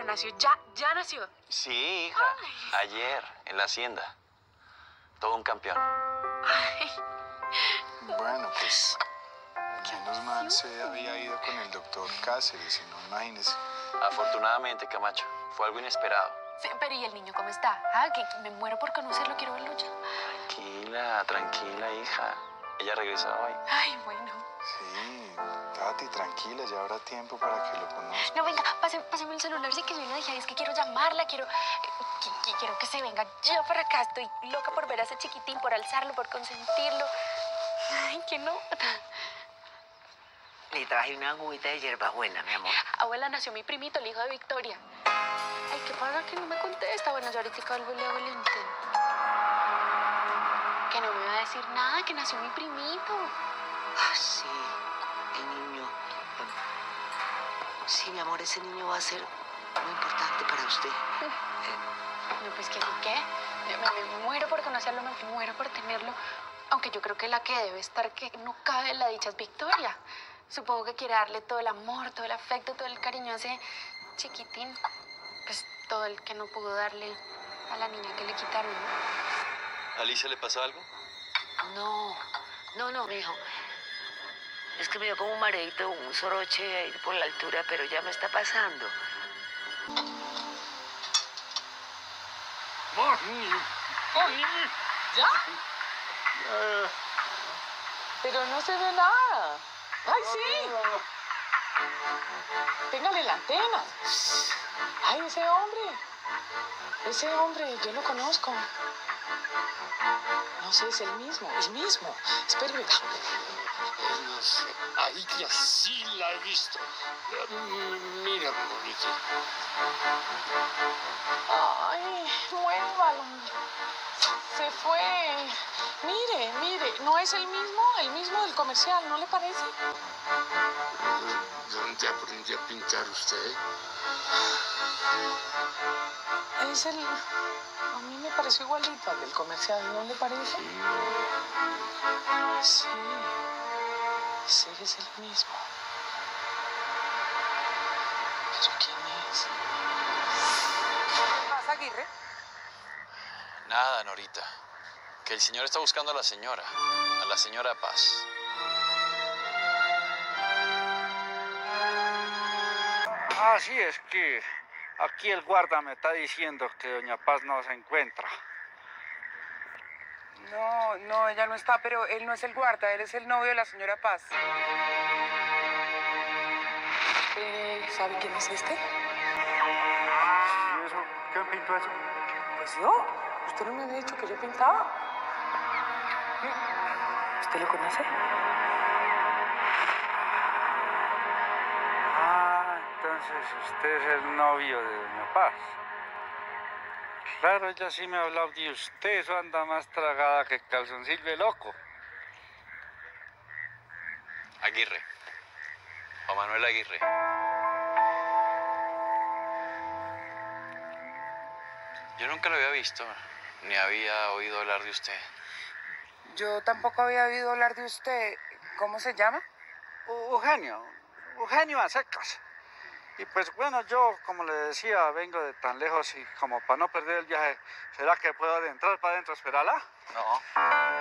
nació, ya nació. Sí, hija. Ay. Ayer, en la hacienda. Todo un campeón. Ay. Bueno, pues menos mal se había ido con el doctor Cáceres, si no, imagínese. Afortunadamente, Camacho, fue algo inesperado. Sí, pero ¿y el niño cómo está? Ah, que me muero por conocerlo, quiero verlo ya. Tranquila, tranquila, hija. Ella regresa hoy. Ay, bueno. Sí, Tati, tranquila, ya habrá tiempo para que lo conozca. No, venga, páseme el celular, sí que yo le dije, es que quiero llamarla, quiero que se venga ya para acá. Estoy loca por ver a ese chiquitín, por alzarlo, por consentirlo. Ay, qué nota. Le traje una agüita de hierbabuena, mi amor. Abuela, nació mi primito, el hijo de Victoria. Ay, qué pasa que no me contesta. Bueno, yo ahorita vuelvo y le hago el intento. Que no me va a decir nada, que nació mi primito. Ah, sí, el niño. Sí, mi amor, ese niño va a ser muy importante para usted. No, pues que sí, ¿qué? Me muero por conocerlo, me muero por tenerlo. Aunque yo creo que la que debe estar, que no cabe en la dicha, es Victoria. Supongo que quiere darle todo el amor, todo el afecto, todo el cariño a ese chiquitín. Pues todo el que no pudo darle a la niña que le quitaron, ¿no? ¿A Alicia le pasó algo? No, mijo. Es que me dio como un mareito, un soroche ahí por la altura, pero ya me está pasando. ¿Ya? Pero no se ve nada. ¡Ay, sí! Téngale la antena. ¡Ay, ese hombre! Ese hombre, yo lo conozco. No sé, es el mismo, el mismo. Espéreme. No sé. Ay, que sí la he visto. Mira, Monique. Ay, muévalo. Se fue. Mire, ¿no es el mismo del comercial, ¿no le parece? ¿Dónde aprendió a pintar usted? Es el... A mí me pareció igualito al del comercial, ¿no le parece? Sí. Sí, es el mismo. ¿Pero quién es? ¿Qué pasa, Aguirre? Nada, Norita. Que el señor está buscando a la señora Paz. Ah, sí, es que aquí el guarda me está diciendo que doña Paz no se encuentra. No, ella no está, pero él no es el guarda, él es el novio de la señora Paz. ¿Sabe quién es este? ¿Y eso? ¿Quién pintó eso? Pues yo. ¿Usted no me había dicho que yo pintaba? ¿Usted lo conoce? Ah, entonces usted es el novio de doña Paz. Claro, ella sí me ha hablado de usted, eso anda más tragada que calzoncillo de loco. Aguirre. Juan Manuel Aguirre. Yo nunca lo había visto, ni había oído hablar de usted. Yo tampoco había oído hablar de usted. ¿Cómo se llama? Eugenio a secas. Y pues bueno, yo, como le decía, vengo de tan lejos y como para no perder el viaje, ¿será que puedo entrar para adentro a esperarla? No.